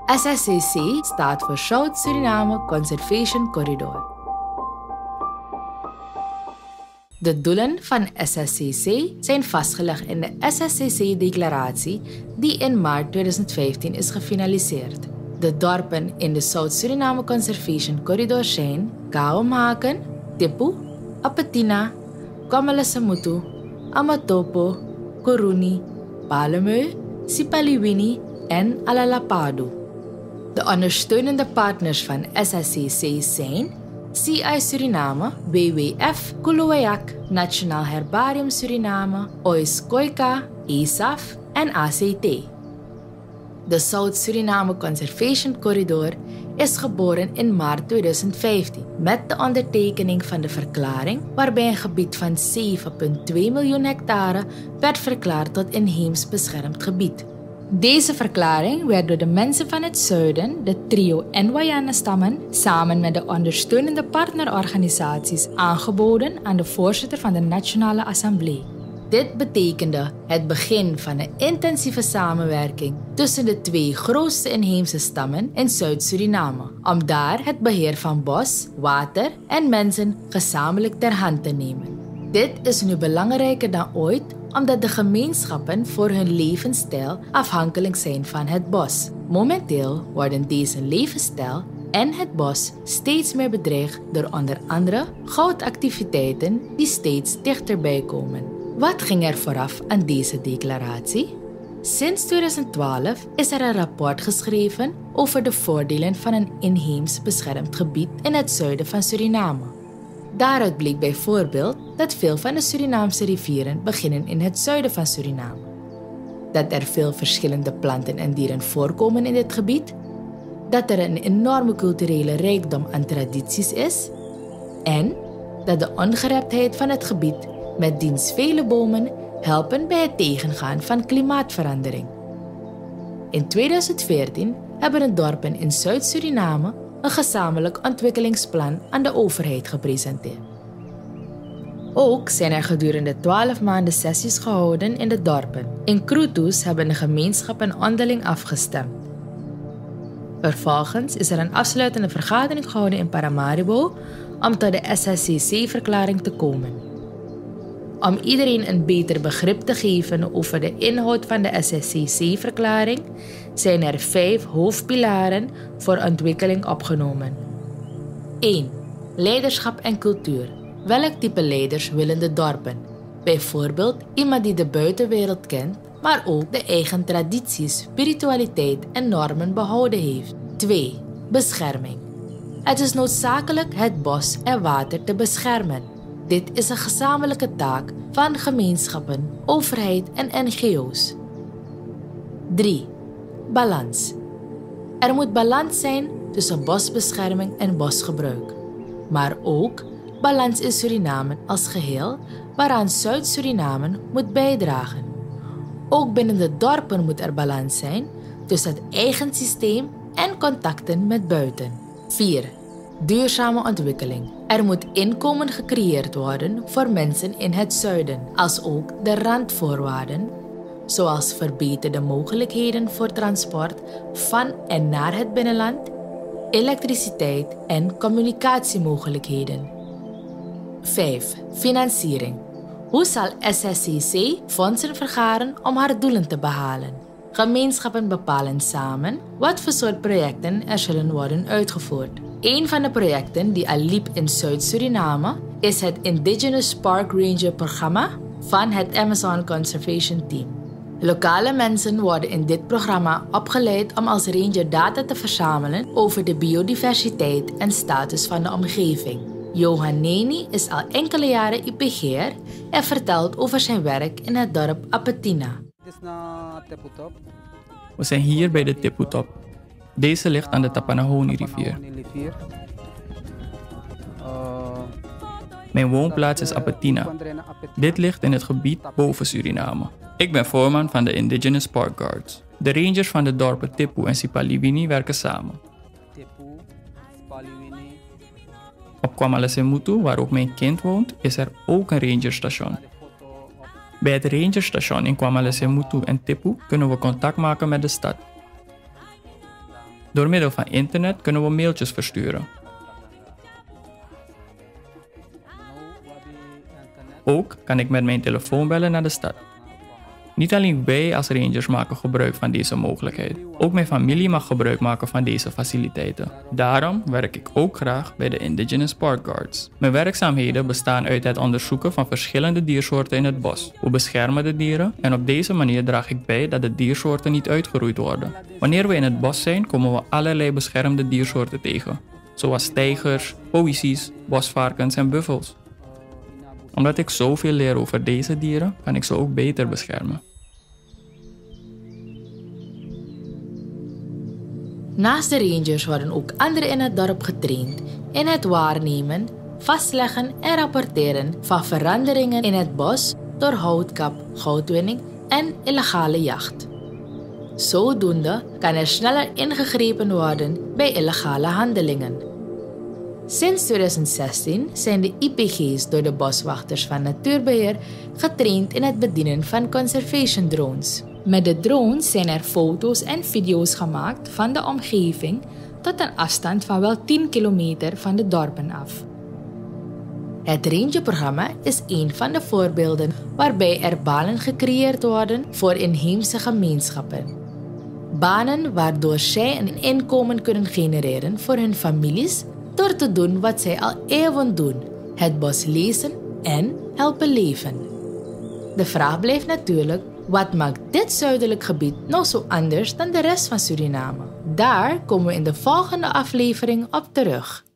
SSCC staat voor South Suriname Conservation Corridor. De doelen van SSCC zijn vastgelegd in de SSCC-declaratie die in maart 2015 is gefinaliseerd. De dorpen in de South Suriname Conservation Corridor zijn Kaomhaken, Tipu, Apatina, Kwamalasemutu, Amatopo, Koruni, Palemeu, Sipaliwini en Alalapadu. De ondersteunende partners van SSCC zijn CI Suriname, WWF, Kuluwayak, Nationaal Herbarium Suriname, OIS-COICA, ESAF en ACT. De South Suriname Conservation Corridor is geboren in maart 2015 met de ondertekening van de verklaring waarbij een gebied van 7,2 miljoen hectare werd verklaard tot inheems beschermd gebied. Deze verklaring werd door de mensen van het zuiden, de trio Ndwayana-stammen, samen met de ondersteunende partnerorganisaties aangeboden aan de voorzitter van de Nationale Assemblée. Dit betekende het begin van een intensieve samenwerking tussen de twee grootste inheemse stammen in Zuid-Suriname, om daar het beheer van bos, water en mensen gezamenlijk ter hand te nemen. Dit is nu belangrijker dan ooit, omdat de gemeenschappen voor hun levensstijl afhankelijk zijn van het bos. Momenteel worden deze levensstijl en het bos steeds meer bedreigd door onder andere goudactiviteiten die steeds dichterbij komen. Wat ging er vooraf aan deze declaratie? Sinds 2012 is er een rapport geschreven over de voordelen van een inheems beschermd gebied in het zuiden van Suriname. Daaruit bleek bijvoorbeeld dat veel van de Surinaamse rivieren beginnen in het zuiden van Suriname. Dat er veel verschillende planten en dieren voorkomen in dit gebied. Dat er een enorme culturele rijkdom aan tradities is. En dat de ongereptheid van het gebied met diens vele bomen helpen bij het tegengaan van klimaatverandering. In 2014 hebben de dorpen in Zuid-Suriname een gezamenlijk ontwikkelingsplan aan de overheid gepresenteerd. Ook zijn er gedurende 12 maanden sessies gehouden in de dorpen. In Krutus hebben de gemeenschappen onderling afgestemd. Vervolgens is er een afsluitende vergadering gehouden in Paramaribo om tot de SSCC-verklaring te komen. Om iedereen een beter begrip te geven over de inhoud van de SSCC-verklaring zijn er 5 hoofdpilaren voor ontwikkeling opgenomen. 1. Leiderschap en cultuur. Welk type leiders willen de dorpen? Bijvoorbeeld iemand die de buitenwereld kent, maar ook de eigen tradities, spiritualiteit en normen behouden heeft. 2. Bescherming. Het is noodzakelijk het bos en water te beschermen. Dit is een gezamenlijke taak van gemeenschappen, overheid en NGO's. 3. Balans. Er moet balans zijn tussen bosbescherming en bosgebruik. Maar ook balans in Suriname als geheel, waaraan Zuid-Suriname moet bijdragen. Ook binnen de dorpen moet er balans zijn tussen het eigen systeem en contacten met buiten. 4. Duurzame ontwikkeling. Er moet inkomen gecreëerd worden voor mensen in het zuiden, als ook de randvoorwaarden, zoals verbeterde mogelijkheden voor transport van en naar het binnenland, elektriciteit en communicatiemogelijkheden. 5. Financiering. Hoe zal SSCC fondsen vergaren om haar doelen te behalen? Gemeenschappen bepalen samen wat voor soort projecten er zullen worden uitgevoerd. Een van de projecten die al liep in Zuid-Suriname is het Indigenous Park Ranger programma van het Amazon Conservation Team. Lokale mensen worden in dit programma opgeleid om als ranger data te verzamelen over de biodiversiteit en status van de omgeving. Johan Neni is al enkele jaren IPG'er en vertelt over zijn werk in het dorp Apatina. We zijn hier bij de Tipu-top. Deze ligt aan de Tapanahoni-rivier. Mijn woonplaats is Apatina. Dit ligt in het gebied boven Suriname. Ik ben voorman van de Indigenous Park Guards. De rangers van de dorpen Tipu en Sipaliwini werken samen. Op Kwamalasemutu, waar ook mijn kind woont, is er ook een rangerstation. Bij het rangerstation in Kwamalasemutu en Tipu kunnen we contact maken met de stad. Door middel van internet kunnen we mailtjes versturen. Ook kan ik met mijn telefoon bellen naar de stad. Niet alleen wij als rangers maken gebruik van deze mogelijkheid. Ook mijn familie mag gebruik maken van deze faciliteiten. Daarom werk ik ook graag bij de Indigenous Park Guards. Mijn werkzaamheden bestaan uit het onderzoeken van verschillende diersoorten in het bos. We beschermen de dieren en op deze manier draag ik bij dat de diersoorten niet uitgeroeid worden. Wanneer we in het bos zijn, komen we allerlei beschermde diersoorten tegen. Zoals tijgers, poïsies, bosvarkens en buffels. Omdat ik zoveel leer over deze dieren, kan ik ze ook beter beschermen. Naast de rangers worden ook anderen in het dorp getraind in het waarnemen, vastleggen en rapporteren van veranderingen in het bos door houtkap, goudwinning en illegale jacht. Zodoende kan er sneller ingegrepen worden bij illegale handelingen. Sinds 2016 zijn de IPG's door de boswachters van Natuurbeheer getraind in het bedienen van conservation drones. Met de drones zijn er foto's en video's gemaakt van de omgeving tot een afstand van wel 10 kilometer van de dorpen af. Het rangerprogramma is een van de voorbeelden waarbij er banen gecreëerd worden voor inheemse gemeenschappen. Banen waardoor zij een inkomen kunnen genereren voor hun families door te doen wat zij al eeuwen doen: het bos lezen en helpen leven. De vraag blijft natuurlijk: wat maakt dit zuidelijk gebied nou zo anders dan de rest van Suriname? Daar komen we in de volgende aflevering op terug.